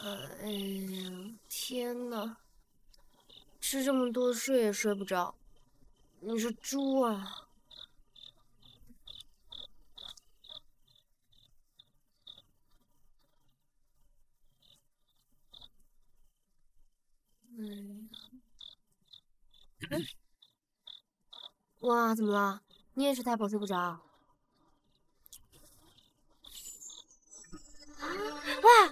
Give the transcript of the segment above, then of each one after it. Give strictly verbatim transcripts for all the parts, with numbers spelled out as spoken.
哎呀，天哪！吃这么多，睡也睡不着。你是猪啊！嗯，哇，怎么了？你也是太饱睡不着？哇！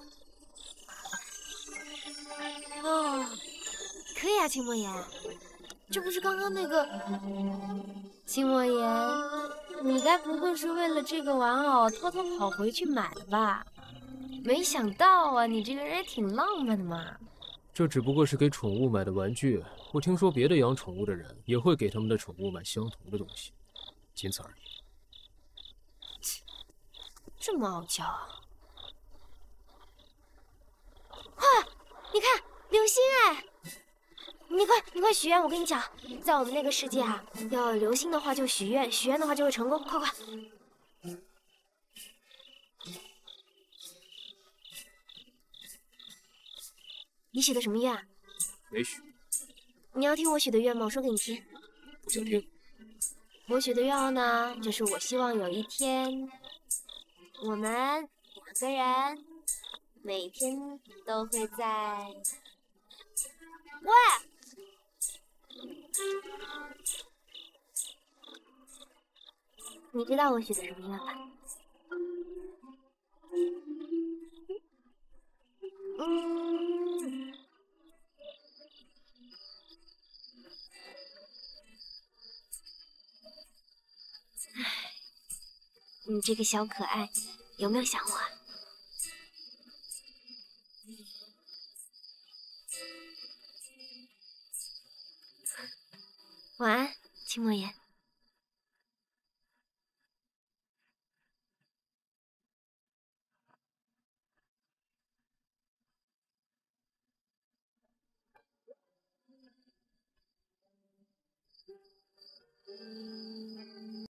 哦，可以啊，秦莫言。这不是刚刚那个秦莫言？你该不会是为了这个玩偶偷偷跑回去买的吧？没想到啊，你这个人也挺浪漫的嘛。 这只不过是给宠物买的玩具，我听说别的养宠物的人也会给他们的宠物买相同的东西，仅此而已。 这么傲娇啊！哇，你看流星哎！你快你快许愿，我跟你讲，在我们那个世界啊，要流星的话就许愿，许愿的话就会成功，快快！你许的什么愿啊？ 没许。 你要听我许的愿吗？我说给你听。 不想听。 我许的愿望呢，就是我希望有一天，我们两个人每天都会在……喂，你知道我许的什么愿吧？嗯，你这个小可爱，有没有想我啊？晚安，秦莫言。